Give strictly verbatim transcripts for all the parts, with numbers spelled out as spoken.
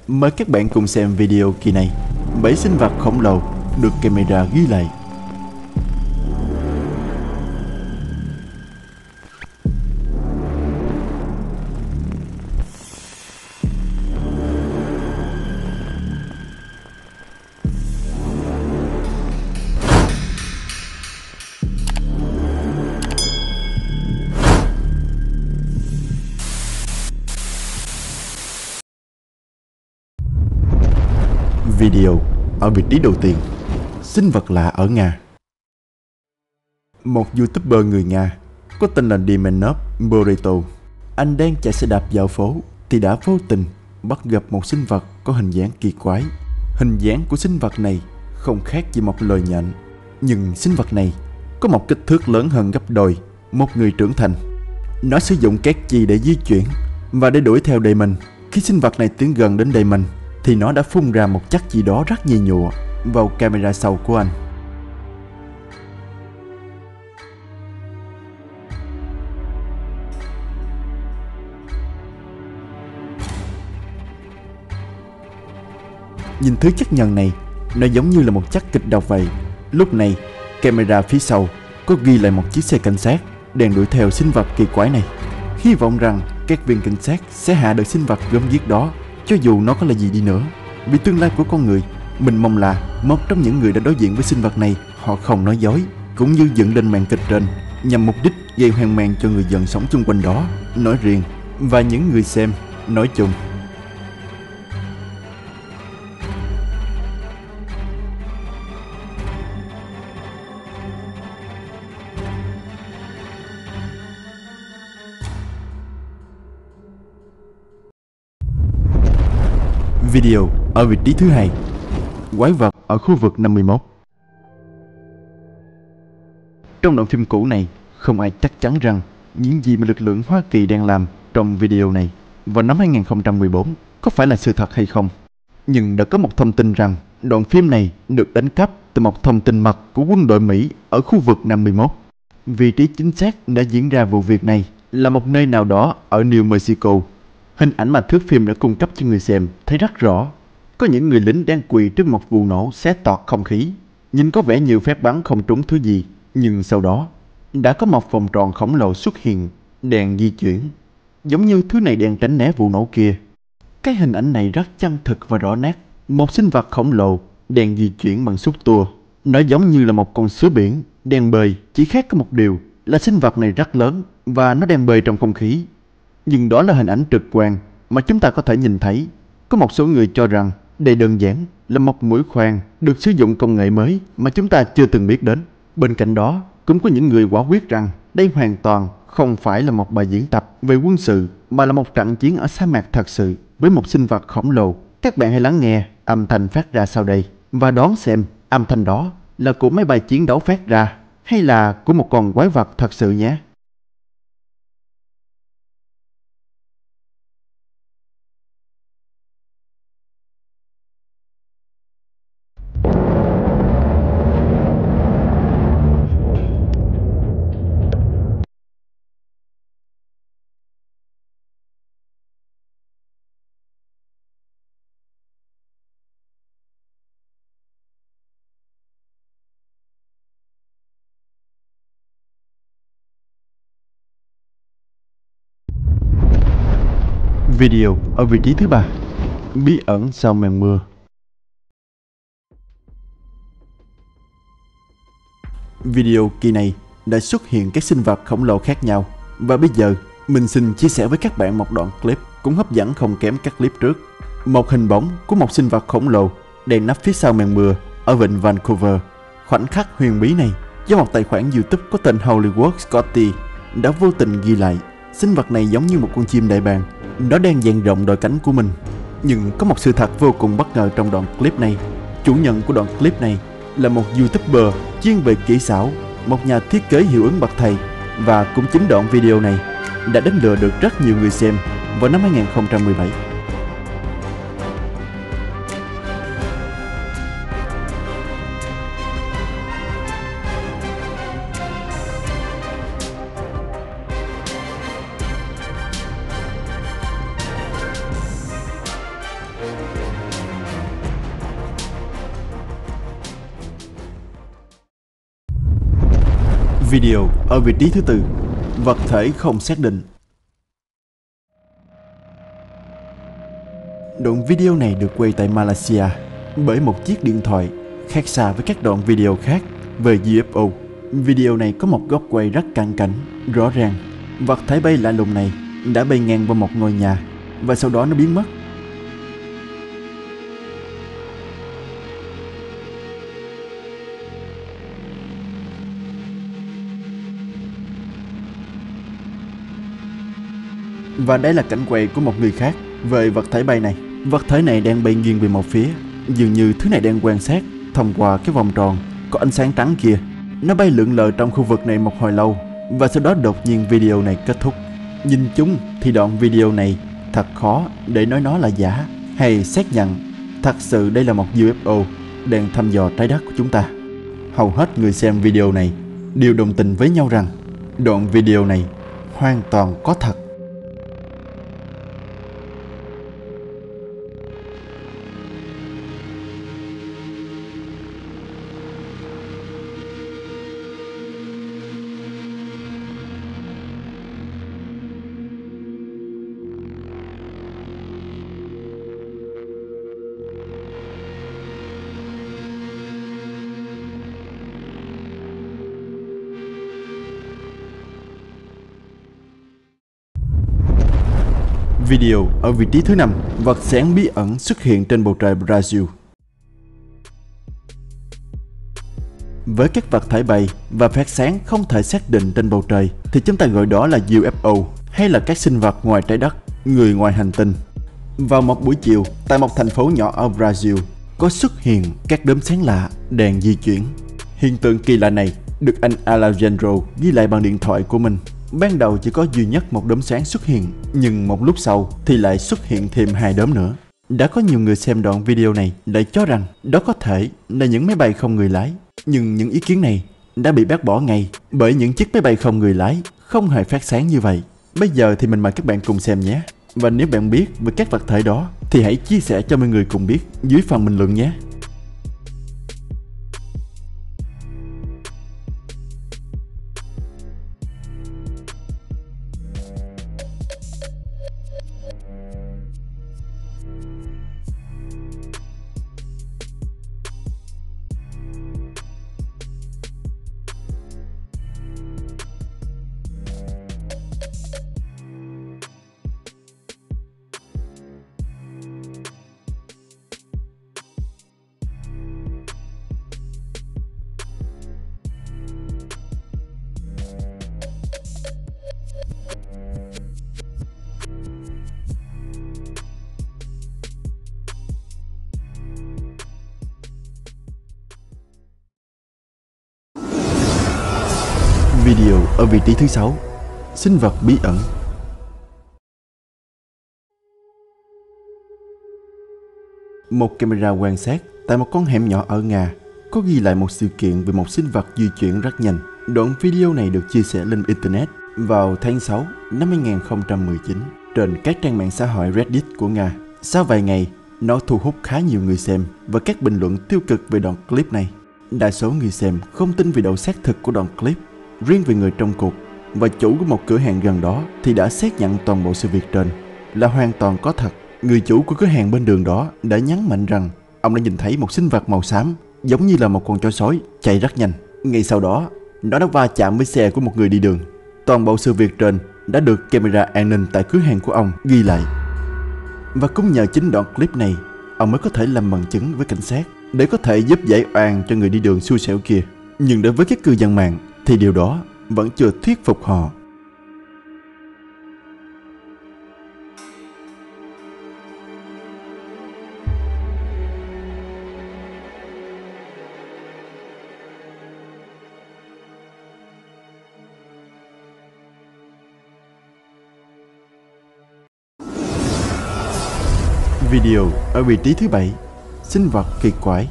Mời các bạn cùng xem video kỳ này. Bảy sinh vật khổng lồ được camera ghi lại. Video ở vị trí đầu tiên. Sinh vật lạ ở Nga. Một YouTuber người Nga có tên là Demenov Boreto. Anh đang chạy xe đạp dạo phố thì đã vô tình bắt gặp một sinh vật có hình dáng kỳ quái. Hình dáng của sinh vật này không khác gì một loài nhện, nhưng sinh vật này có một kích thước lớn hơn gấp đôi một người trưởng thành. Nó sử dụng các chi để di chuyển và để đuổi theo Damon. Khi sinh vật này tiến gần đến Damon thì nó đã phun ra một chất gì đó rất nhầy nhụa vào camera sau của anh. Nhìn thứ chất nhờn này, nó giống như là một chất kịch độc vậy. Lúc này, camera phía sau có ghi lại một chiếc xe cảnh sát đang đuổi theo sinh vật kỳ quái này. Hy vọng rằng các viên cảnh sát sẽ hạ được sinh vật gớm ghiếc đó, cho dù nó có là gì đi nữa. Vì tương lai của con người, mình mong là một trong những người đã đối diện với sinh vật này, họ không nói dối, cũng như dựng lên màn kịch trên nhằm mục đích gây hoang mang cho người dân sống xung quanh đó nói riêng và những người xem nói chung. Video ở vị trí thứ hai. Quái vật ở khu vực năm mươi mốt. Trong đoạn phim cũ này, không ai chắc chắn rằng những gì mà lực lượng Hoa Kỳ đang làm trong video này vào năm hai nghìn không trăm mười bốn có phải là sự thật hay không. Nhưng đã có một thông tin rằng đoạn phim này được đánh cắp từ một thông tin mật của quân đội Mỹ ở khu vực năm mươi mốt. Vị trí chính xác đã diễn ra vụ việc này là một nơi nào đó ở New Mexico. Hình ảnh mà thước phim đã cung cấp cho người xem thấy rất rõ. Có những người lính đang quỳ trước một vụ nổ xé toạc không khí. Nhìn có vẻ như phép bắn không trúng thứ gì, nhưng sau đó đã có một vòng tròn khổng lồ xuất hiện, đang di chuyển, giống như thứ này đang tránh né vụ nổ kia. Cái hình ảnh này rất chân thực và rõ nét. Một sinh vật khổng lồ đang di chuyển bằng xúc tua. Nó giống như là một con sứa biển đang bơi, chỉ khác có một điều là sinh vật này rất lớn và nó đang bơi trong không khí. Nhưng đó là hình ảnh trực quan mà chúng ta có thể nhìn thấy. Có một số người cho rằng đây đơn giản là một mũi khoan được sử dụng công nghệ mới mà chúng ta chưa từng biết đến. Bên cạnh đó, cũng có những người quả quyết rằng đây hoàn toàn không phải là một bài diễn tập về quân sự, mà là một trận chiến ở sa mạc thật sự với một sinh vật khổng lồ. Các bạn hãy lắng nghe âm thanh phát ra sau đây và đoán xem âm thanh đó là của máy bay chiến đấu phát ra hay là của một con quái vật thật sự nhé. Video ở vị trí thứ ba. Bí ẩn sau màn mưa. Video kỳ này đã xuất hiện các sinh vật khổng lồ khác nhau. Và bây giờ mình xin chia sẻ với các bạn một đoạn clip cũng hấp dẫn không kém các clip trước. Một hình bóng của một sinh vật khổng lồ đang nấp phía sau màn mưa ở vịnh Vancouver. Khoảnh khắc huyền bí này do một tài khoản YouTube có tên Hollywood Scotty đã vô tình ghi lại. Sinh vật này giống như một con chim đại bàng, nó đang dang rộng đôi cánh của mình. Nhưng có một sự thật vô cùng bất ngờ trong đoạn clip này. Chủ nhân của đoạn clip này là một YouTuber chuyên về kỹ xảo, một nhà thiết kế hiệu ứng bậc thầy. Và cũng chính đoạn video này đã đánh lừa được rất nhiều người xem vào năm hai nghìn không trăm mười bảy. Video ở vị trí thứ tư, vật thể không xác định. Đoạn video này được quay tại Malaysia bởi một chiếc điện thoại, khác xa với các đoạn video khác về u ép o. Video này có một góc quay rất cận cảnh, rõ ràng. Vật thể bay lạ lùng này đã bay ngang qua một ngôi nhà và sau đó nó biến mất. Và đây là cảnh quay của một người khác về vật thể bay này. Vật thể này đang bay nghiêng về một phía, dường như thứ này đang quan sát thông qua cái vòng tròn có ánh sáng trắng kia. Nó bay lượn lờ trong khu vực này một hồi lâu và sau đó đột nhiên video này kết thúc. Nhìn chung thì đoạn video này thật khó để nói nó là giả hay xác nhận thật sự đây là một u ép o đang thăm dò trái đất của chúng ta. Hầu hết người xem video này đều đồng tình với nhau rằng đoạn video này hoàn toàn có thật. Video ở vị trí thứ năm, vật sáng bí ẩn xuất hiện trên bầu trời Brazil. Với các vật thể bay và phát sáng không thể xác định trên bầu trời thì chúng ta gọi đó là u ép o hay là các sinh vật ngoài trái đất, người ngoài hành tinh. Vào một buổi chiều, tại một thành phố nhỏ ở Brazil, có xuất hiện các đốm sáng lạ đang di chuyển. Hiện tượng kỳ lạ này được anh Alejandro ghi lại bằng điện thoại của mình. Ban đầu chỉ có duy nhất một đốm sáng xuất hiện, nhưng một lúc sau thì lại xuất hiện thêm hai đốm nữa. Đã có nhiều người xem đoạn video này lại cho rằng đó có thể là những máy bay không người lái. Nhưng những ý kiến này đã bị bác bỏ ngay bởi những chiếc máy bay không người lái không hề phát sáng như vậy. Bây giờ thì mình mời các bạn cùng xem nhé. Và nếu bạn biết về các vật thể đó thì hãy chia sẻ cho mọi người cùng biết dưới phần bình luận nhé. Video ở vị trí thứ sáu, sinh vật bí ẩn. Một camera quan sát tại một con hẻm nhỏ ở Nga có ghi lại một sự kiện về một sinh vật di chuyển rất nhanh. Đoạn video này được chia sẻ lên Internet vào tháng sáu năm hai nghìn không trăm mười chín trên các trang mạng xã hội Reddit của Nga. Sau vài ngày, nó thu hút khá nhiều người xem và các bình luận tiêu cực về đoạn clip này. Đa số người xem không tin về độ xác thực của đoạn clip. Riêng về người trong cuộc và chủ của một cửa hàng gần đó thì đã xác nhận toàn bộ sự việc trên là hoàn toàn có thật. Người chủ của cửa hàng bên đường đó đã nhấn mạnh rằng ông đã nhìn thấy một sinh vật màu xám giống như là một con chó sói chạy rất nhanh. Ngay sau đó, nó đã va chạm với xe của một người đi đường. Toàn bộ sự việc trên đã được camera an ninh tại cửa hàng của ông ghi lại. Và cũng nhờ chính đoạn clip này, ông mới có thể làm bằng chứng với cảnh sát để có thể giúp giải oan cho người đi đường xui xẻo kia. Nhưng đối với các cư dân mạng thì điều đó vẫn chưa thuyết phục họ. Video ở vị trí thứ bảy, sinh vật kỳ quái.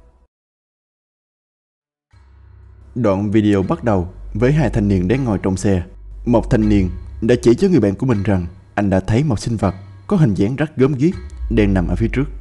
Đoạn video bắt đầu với hai thanh niên đang ngồi trong xe. Một thanh niên đã chỉ cho người bạn của mình rằng anh đã thấy một sinh vật có hình dáng rất gớm ghiếc đang nằm ở phía trước.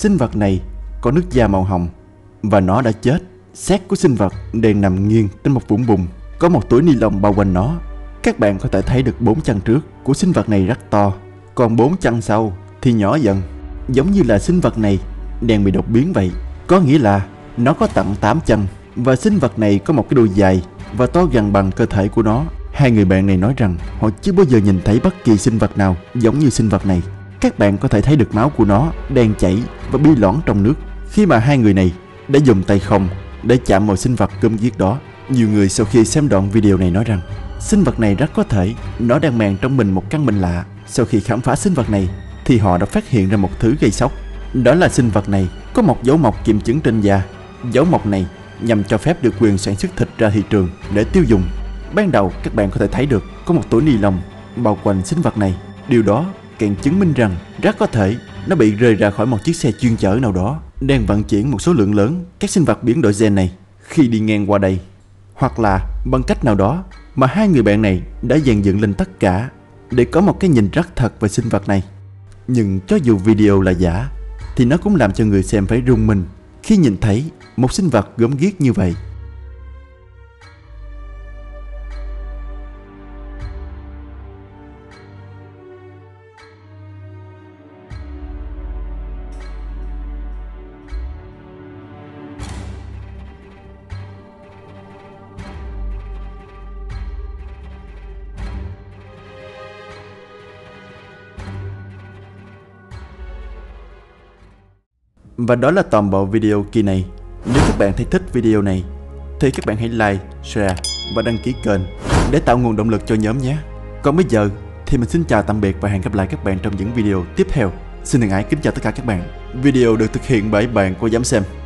Sinh vật này có nước da màu hồng và nó đã chết. Xác của sinh vật đang nằm nghiêng trên một vũng bùn, có một túi ni lông bao quanh nó. Các bạn có thể thấy được bốn chân trước của sinh vật này rất to, còn bốn chân sau thì nhỏ dần, giống như là sinh vật này đang bị đột biến vậy. Có nghĩa là nó có tận tám chân, và sinh vật này có một cái đuôi dài và to gần bằng cơ thể của nó. Hai người bạn này nói rằng họ chưa bao giờ nhìn thấy bất kỳ sinh vật nào giống như sinh vật này. Các bạn có thể thấy được máu của nó đang chảy và bi loãng trong nước, khi mà hai người này đã dùng tay không để chạm vào sinh vật gớm ghiếc đó. Nhiều người sau khi xem đoạn video này nói rằng sinh vật này rất có thể nó đang mang trong mình một căn bệnh lạ. Sau khi khám phá sinh vật này thì họ đã phát hiện ra một thứ gây sốc. Đó là sinh vật này có một dấu mộc kiểm chứng trên da. Dấu mộc này nhằm cho phép được quyền sản xuất thịt ra thị trường để tiêu dùng. Ban đầu các bạn có thể thấy được có một túi ni lông bao quanh sinh vật này. Điều đó càng chứng minh rằng rất có thể nó bị rơi ra khỏi một chiếc xe chuyên chở nào đó đang vận chuyển một số lượng lớn các sinh vật biến đổi gen này khi đi ngang qua đây. Hoặc là bằng cách nào đó mà hai người bạn này đã dàn dựng lên tất cả để có một cái nhìn rất thật về sinh vật này. Nhưng cho dù video là giả thì nó cũng làm cho người xem phải rùng mình khi nhìn thấy một sinh vật gớm ghiếc như vậy. Và đó là toàn bộ video kỳ này. Nếu các bạn thấy thích video này thì các bạn hãy like, share và đăng ký kênh để tạo nguồn động lực cho nhóm nhé. Còn bây giờ thì mình xin chào tạm biệt và hẹn gặp lại các bạn trong những video tiếp theo. Xin thân ái kính chào tất cả các bạn. Video được thực hiện bởi bạn cô Dám Xem.